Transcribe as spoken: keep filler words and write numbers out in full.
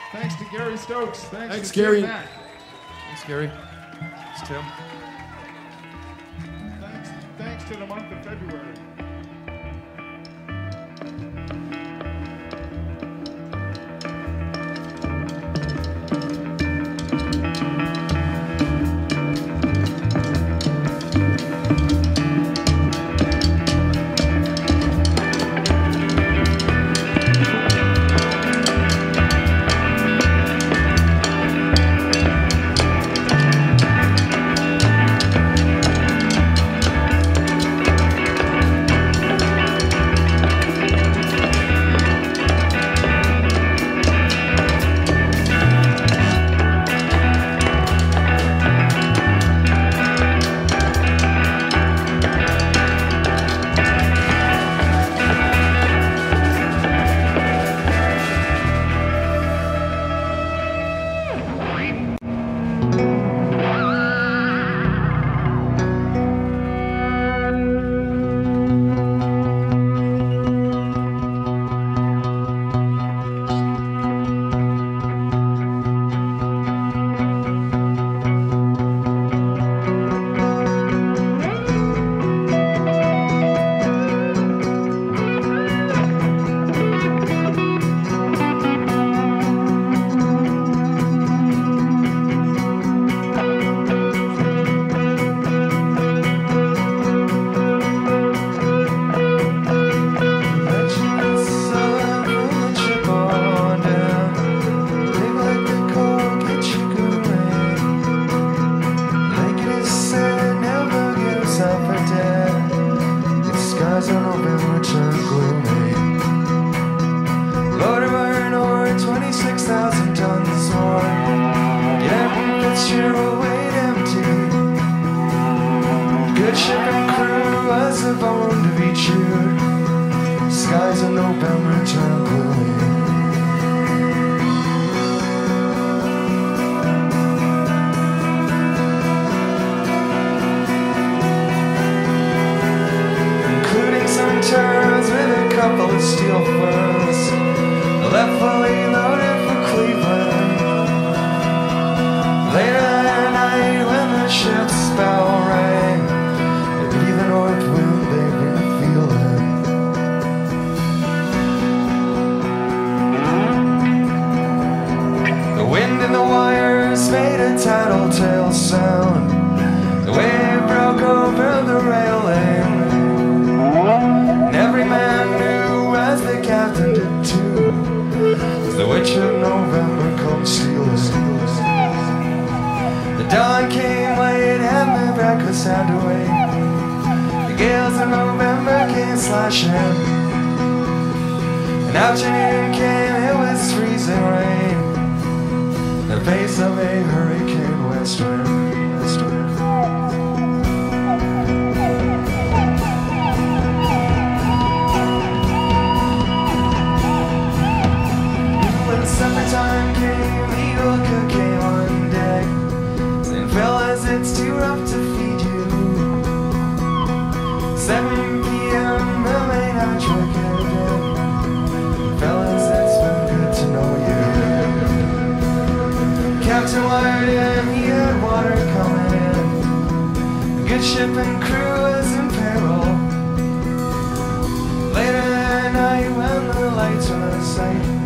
Thanks to Gary Stokes. Thanks, Thanks to Gary. Mac. Thanks, Gary. Thanks, Tim. Thanks, thanks to the month of February. twenty-six thousand tons more. Edmund Fitzgerald weighed empty. Good ship and crew was a bone to be chewed. Skies of November turn gloomy. Including some turns with a couple of steel furs. Left fully loaded for Cleveland. Later that night when the ship's bell rang, they breathed the north wind they've been feeling. The wind in the wires made a tattletale sound. The wave broke over the railing, and every man knew as the captain did too. The witch of November come steal us. The dawn came late and the breakfast had to wait. The gales of November came slashing, and afternoon came, it was freezing rain. The face of a hurricane west wind, west wind. Summertime came, the old cook came on deck, saying, fellas, it's too rough to feed you. seven p m the main hatch woke again. Fellas, it's been good to know you. Captain wired in, he had water coming in. The good ship and crew was in peril. Later that night when the lights were out of sight,